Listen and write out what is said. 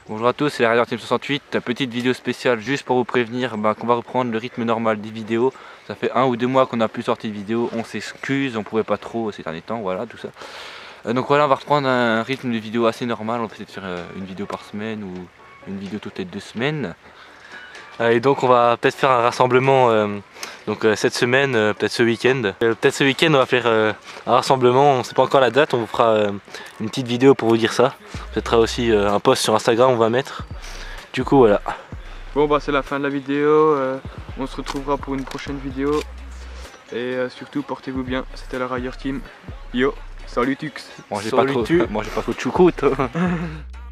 Bonjour à tous, c'est la Rider Team 68, une petite vidéo spéciale juste pour vous prévenir qu'on va reprendre le rythme normal des vidéos. Ça fait 1 ou 2 mois qu'on n'a plus sorti de vidéo, on s'excuse, on pouvait pas trop ces derniers temps, voilà tout ça. Donc voilà, on va reprendre un rythme de vidéo assez normal, on va essayer de faire une vidéo par semaine ou une vidéo toutes les 2 semaines. Et donc on va peut-être faire un rassemblement cette semaine, peut-être ce week-end. Peut-être ce week-end on va faire un rassemblement, on ne sait pas encore la date, on vous fera une petite vidéo pour vous dire ça. Peut-être aussi un post sur Instagram on va mettre. Du coup voilà. Bon bah c'est la fin de la vidéo, on se retrouvera pour une prochaine vidéo. Et surtout portez-vous bien, c'était la Rider Team. Yo, salut Tux. Mangez pas trop de choucroute.